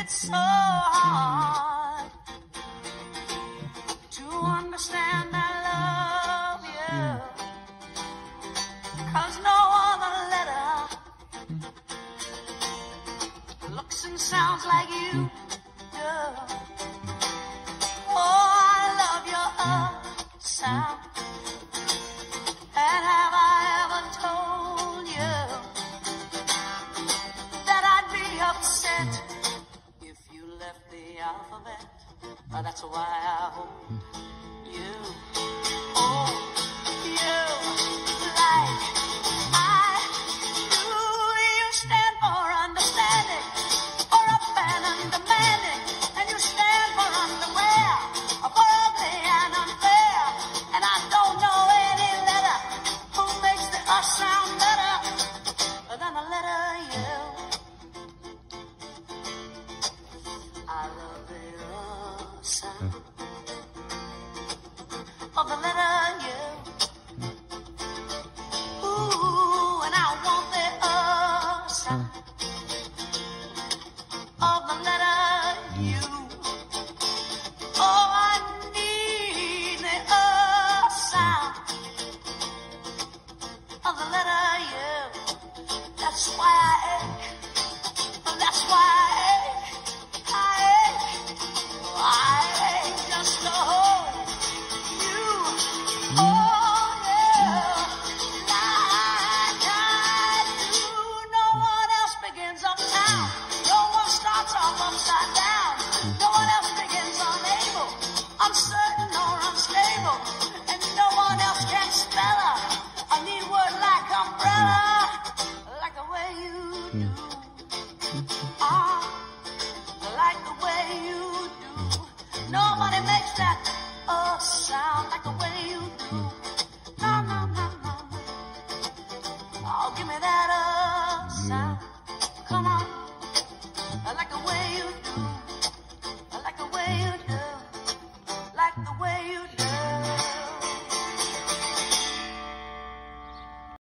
It's so hard to understand I love you, 'cause no other letter looks and sounds like you do. Oh, I love your sound. And have I ever told you that I'd be upset if you left the alphabet? That's why I hold you. Oh, you like I do. You stand for understanding, or up and undemanding, and you stand for underwear, for ugly and unfair. And I don't know any letter who makes the us sound better than the letter U. I love the sound of the letter U. Ooh, and I want the sound of the letter U. Oh, I need the sound of the letter U. That's why I ache. That's why I ache. I ache just to hold you. Oh, yeah. Like I do. No one else begins uptown. No one starts off upside down. No one else begins unable, uncertain or unstable. And no one else can spell her. I need a word like umbrella, like the way you do. Like the way you do. Nobody makes that sound like the way you do.